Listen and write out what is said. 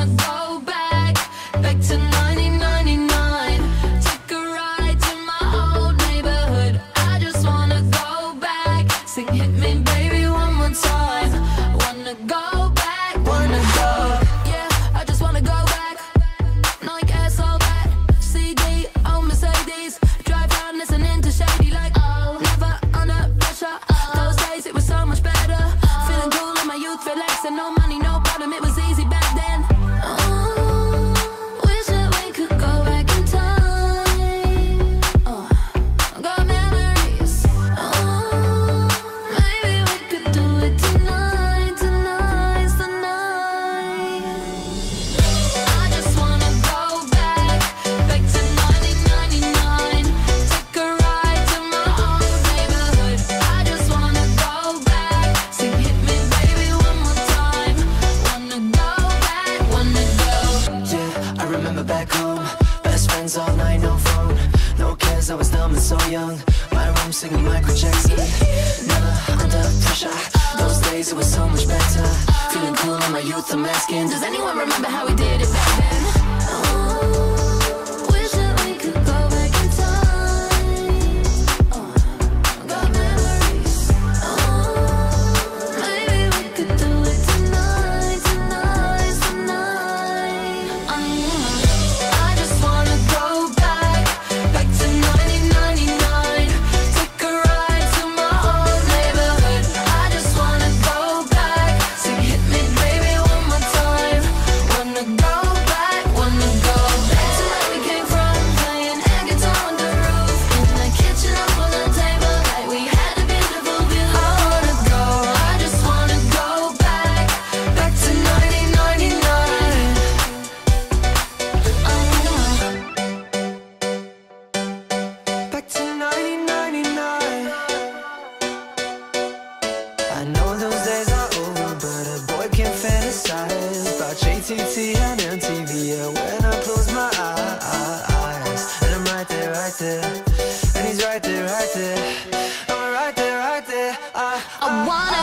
wanna go back to 1999. Take a ride to my old neighborhood. I just wanna go back. Sing hit me baby one more time. Wanna go back, wanna go. Yeah, I just wanna go back. Nike air so bad. CD, oh Mercedes. Drive around listening to Shady like oh. Never under pressure. Those days it was so much better. Feeling cool in my youth, relaxing, no money, no problem. It was easy back then. Wish that we could go back in time. Got memories. Maybe we could do it tonight, tonight, tonight. I just wanna go back to 1999. Take a ride to my old neighborhood. I just wanna go back. Sing hit me baby one more time. Wanna go back, wanna go. Yeah, I remember back home. Best friends all night, no phone. No cares, I was dumb and so young. My room singing Michael Jackson. Never under pressure. Those days it was so much better. Feeling cool in my youth, I'm asking, Does anyone remember how we did it back then? Wish that we could go back in time. Got memories. Maybe we could do it tonight, tonight, tonight. I just wanna go back to 1999. Take a ride to my old neighborhood. I just wanna go back. Sing hit me baby one more time. Wanna go back, wanna go back to where we came from. Playing air guitar on the roof. In the kitchen up on the table. Like we had a beautiful view. I wanna go, I just wanna go back to 1999. back to 1999. I know those days are over, but a boy can't fantasize about JTT and MTV. Yeah, when I close my eyes, and I'm right there, right there, and he's right there, right there. I'm right there, right there. I wanna